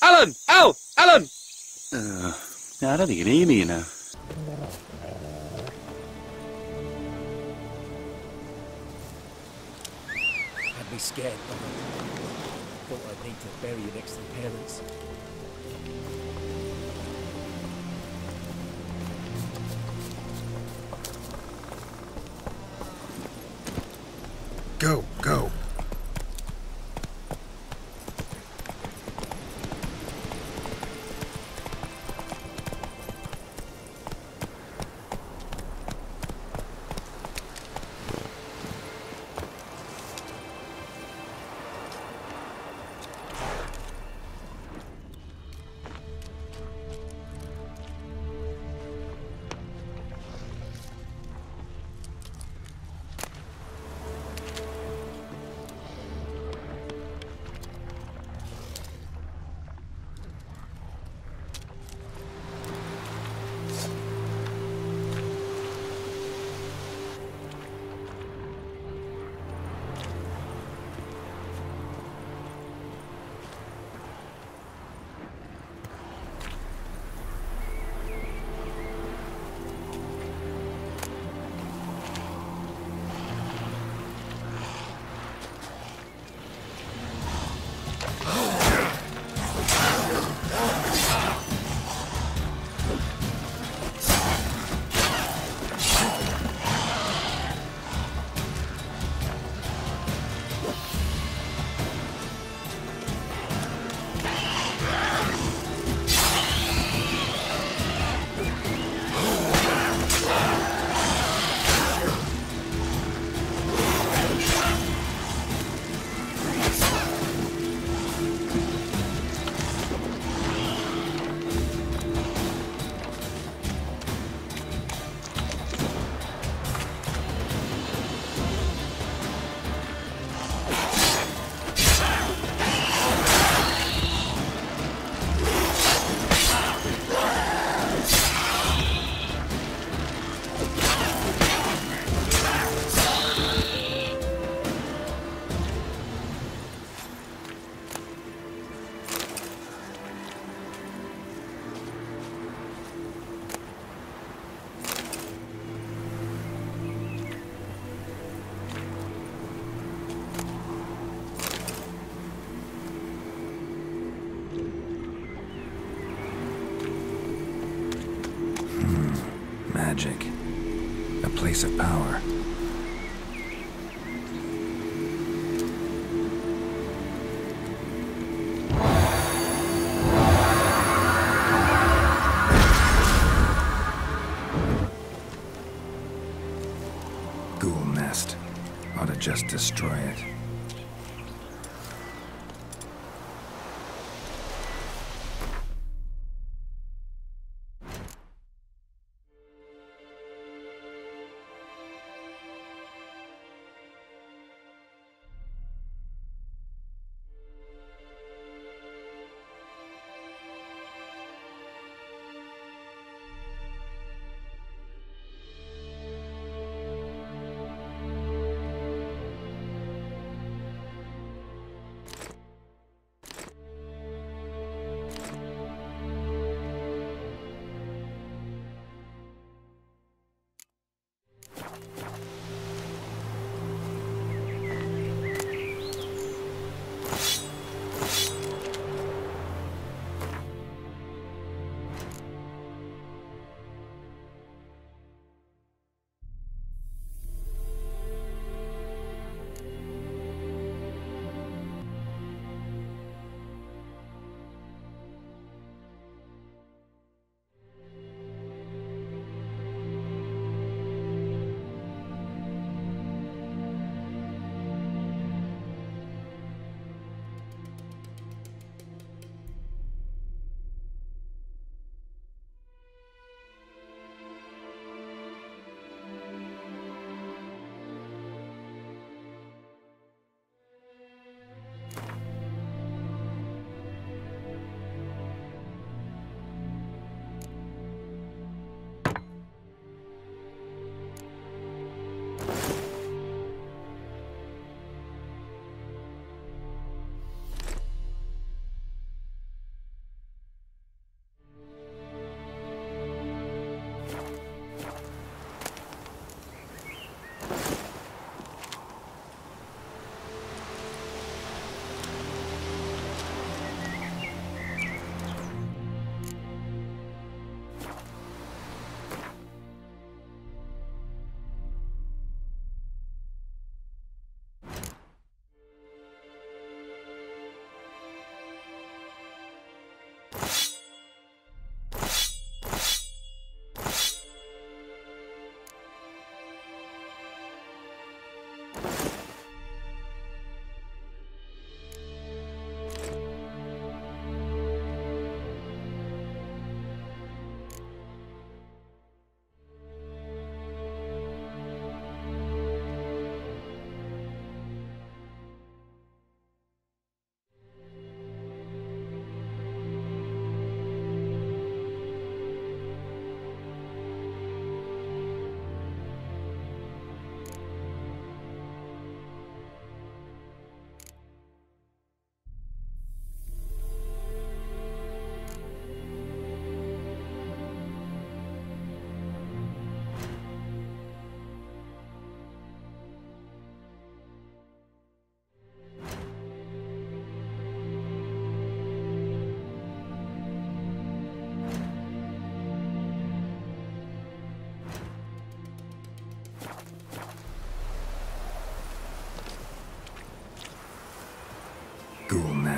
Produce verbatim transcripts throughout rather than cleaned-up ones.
Alan! Al! Alan! Uh, no, I don't think you can hear me, you know. Had me scared, but I thought I'd need to bury you next to the parents. Go, go. Magic. A place of power. Ghoul nest. Ought to just destroy it.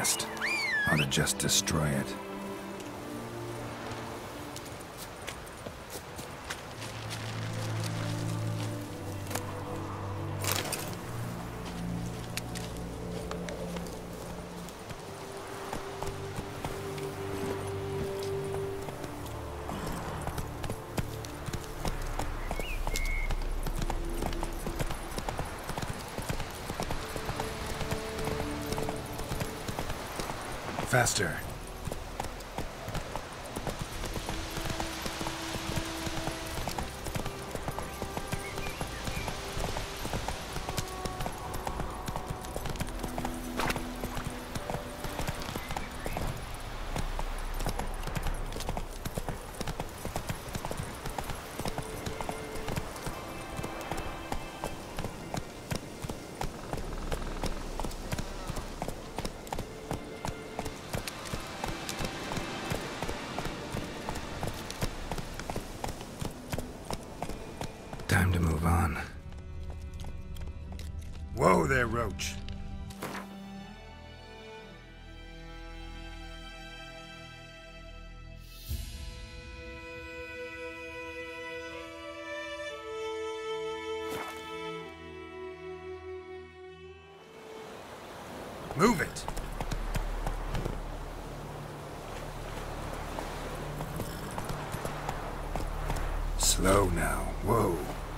nest. Ought to just destroy it. Faster. Time to move on. Whoa there, Roach. Move it. Slow now. Whoa.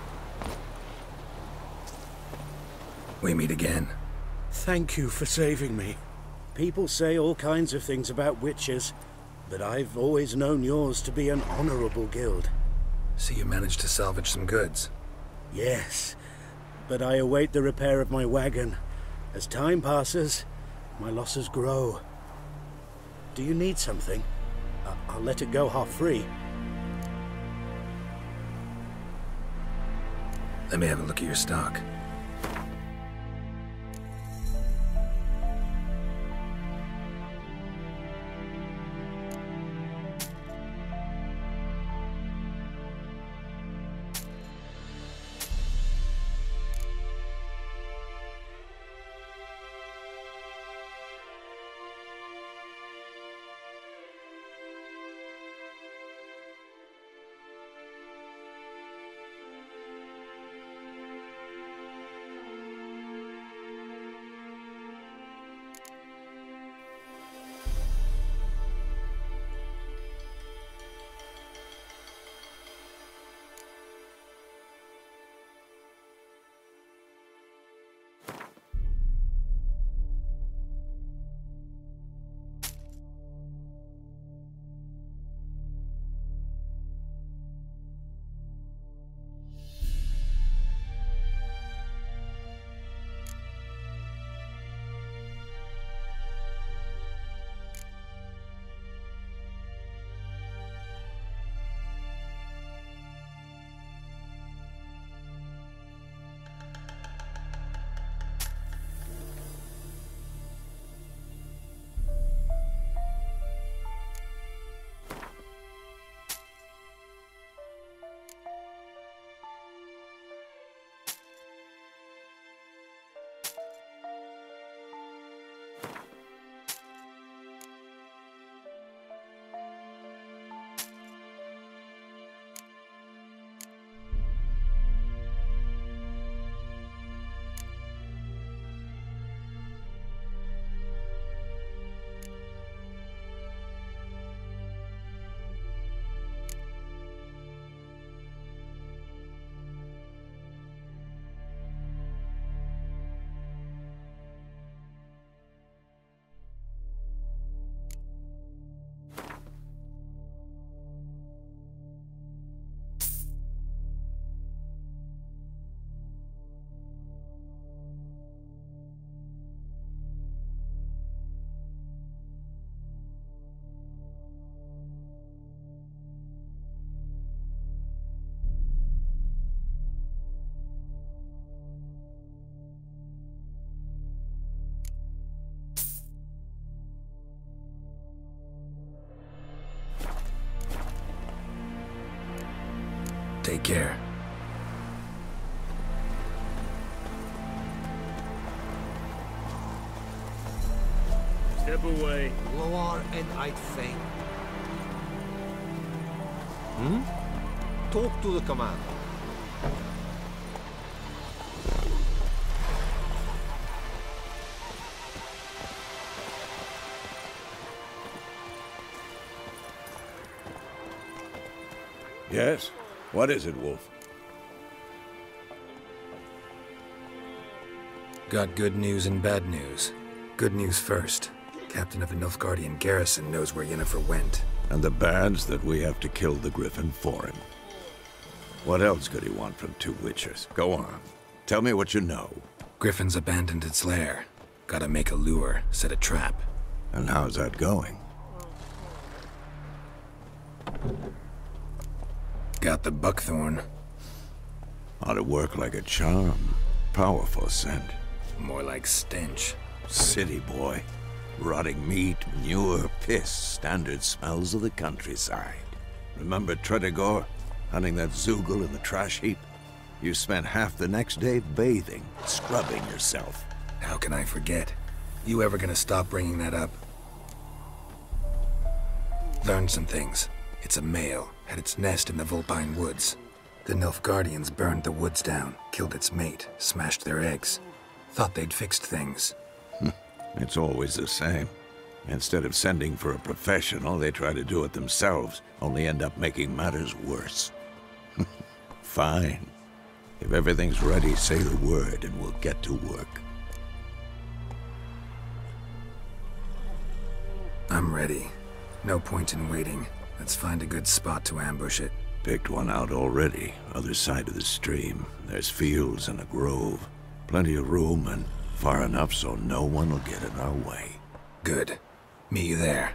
We meet again. Thank you for saving me. People say all kinds of things about witches, but I've always known yours to be an honorable guild. See, you managed to salvage some goods. Yes, but I await the repair of my wagon. As time passes, my losses grow. Do you need something? I I'll let it go half-free. Let me have a look at your stock. Take care. Step away. Loar and I'd fain. Hmm? Talk to the commander. Yes? What is it, Wolf? Got good news and bad news. Good news first. Captain of the Nilfgaardian garrison knows where Yennefer went. And the bad's that we have to kill the Griffin for him. What else could he want from two Witchers? Go on. Tell me what you know. Griffin's abandoned its lair. Gotta make a lure, set a trap. And how's that going? Got the buckthorn. Ought to work like a charm. Powerful scent. More like stench. City boy. Rotting meat, manure, piss. Standard smells of the countryside. Remember Tretogor? Hunting that Zoogle in the trash heap? You spent half the next day bathing, scrubbing yourself. How can I forget? You ever gonna stop bringing that up? Learned some things. It's a male, had its nest in the Vulpine Woods. The Nilfgaardians burned the woods down, killed its mate, smashed their eggs. Thought they'd fixed things. It's always the same. Instead of sending for a professional, they try to do it themselves, only end up making matters worse. Fine. If everything's ready, say the word and we'll get to work. I'm ready. No point in waiting. Let's find a good spot to ambush it. Picked one out already, other side of the stream. There's fields and a grove. Plenty of room and far enough so no one will get in our way. Good. Meet you there.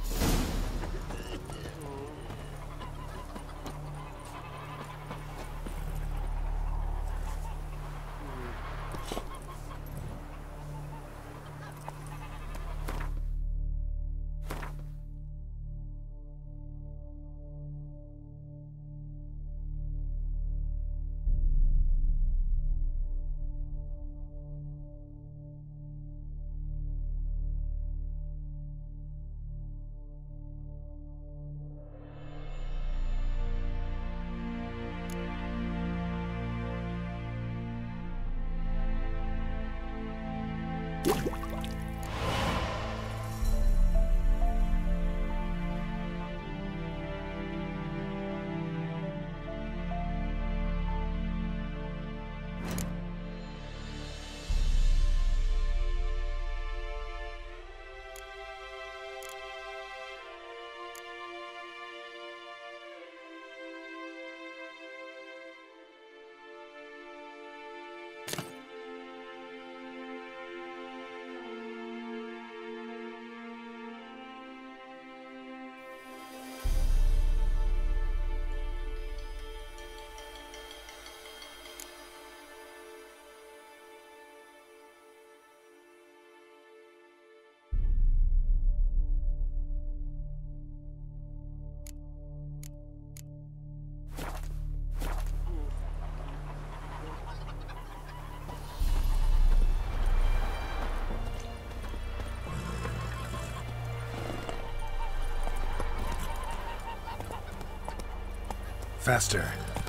Faster.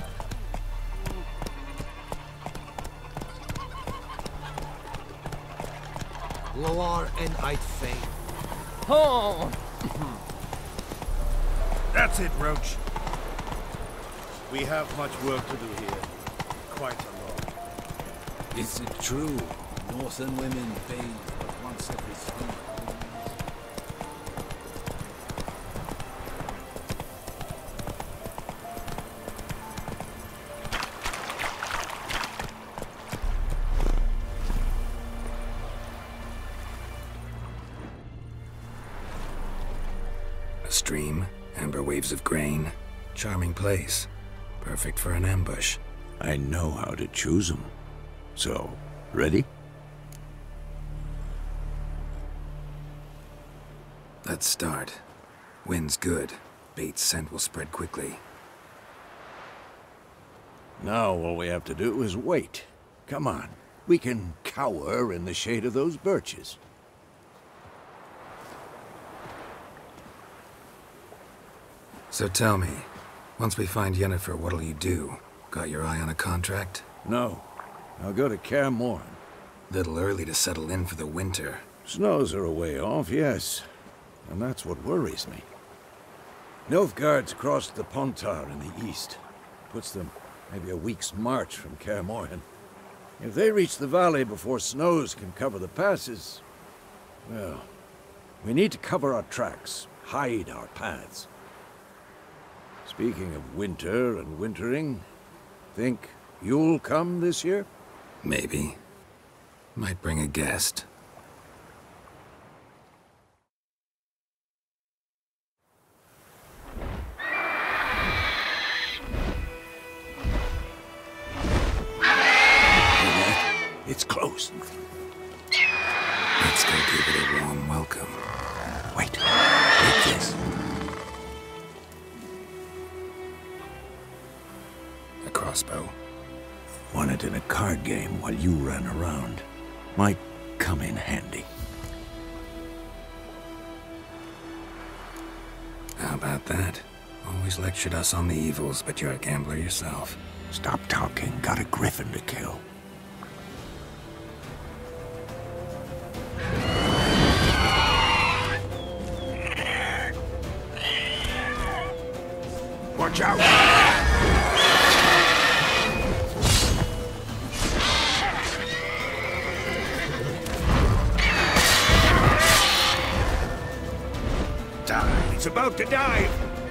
Loar and I'd fain. Oh! That's it, Roach. We have much work to do here. Quite a lot. Is it true? Northern women bathe but once every summer. Stream, amber waves of grain. Charming place. Perfect for an ambush. I know how to choose them. So, ready? Let's start. Wind's good. Bait's scent will spread quickly. Now all we have to do is wait. Come on. We can cower in the shade of those birches. So tell me, once we find Yennefer, what'll you do? Got your eye on a contract? No. I'll go to Kaer Morhen. Little early to settle in for the winter. Snows are a way off, yes. And that's what worries me. Nilfgaard's crossed the Pontar in the east. Puts them maybe a week's march from Kaer Morhen. If they reach the valley before snows can cover the passes, well, we need to cover our tracks, hide our paths. Speaking of winter and wintering, think you'll come this year? Maybe. Might bring a guest. It's close. Let's go give it a warm welcome. Wait. Take this. A crossbow. Won it in a card game while you ran around. Might come in handy. How about that? Always lectured us on the evils, but you're a gambler yourself. Stop talking. Got a griffin to kill. Watch out! It's about to dive!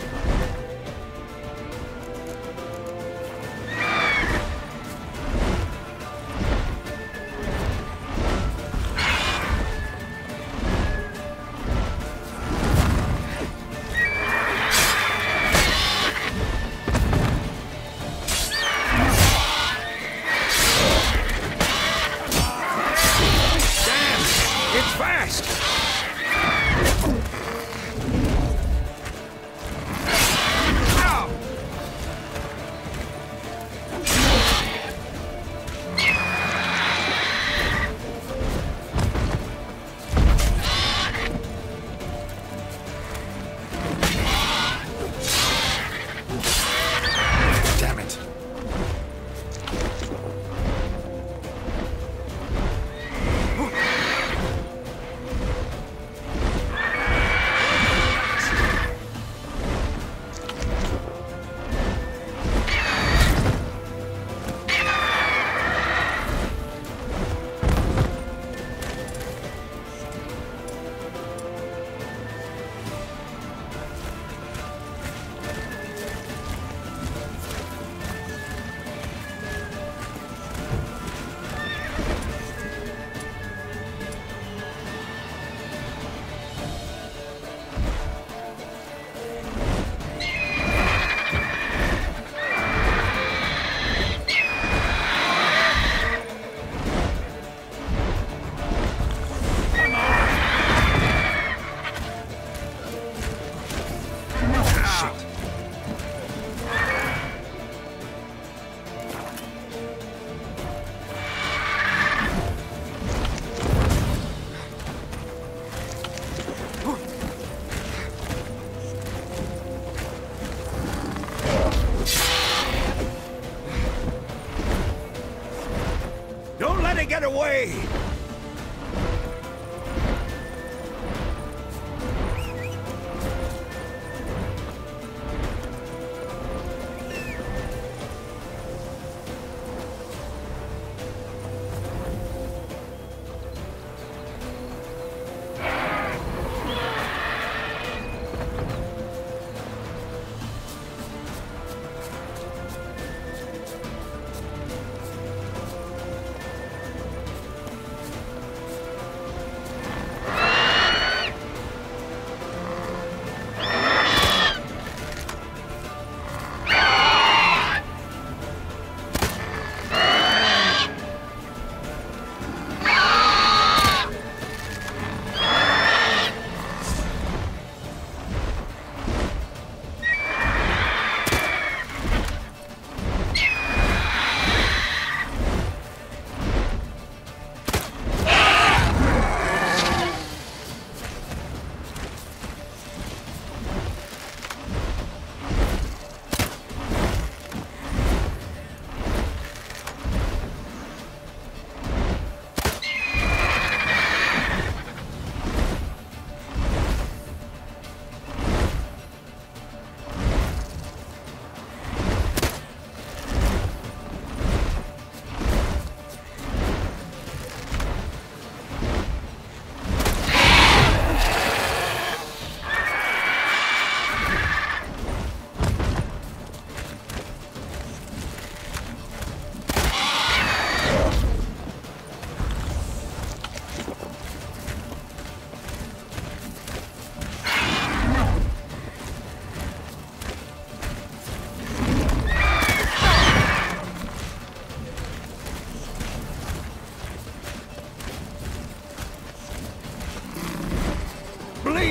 Get away!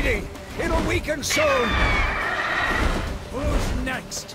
bleeding! It'll weaken soon! Who's next?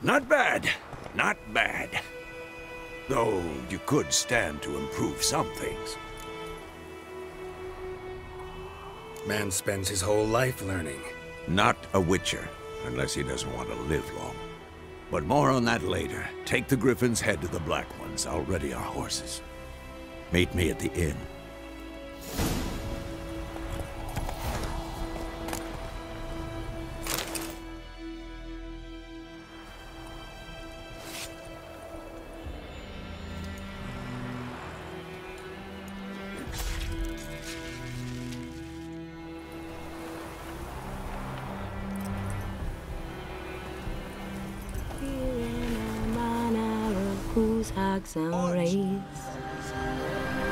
Not bad. Not bad. Though you could stand to improve some things. Man spends his whole life learning. Not a witcher, unless he doesn't want to live long. But more on that later. Take the Griffin's head to the Black Ones. I'll ready our horses. Meet me at the inn. Whose hawks and rays